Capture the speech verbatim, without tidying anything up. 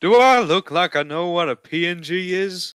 Do I look like I know what a P N G is?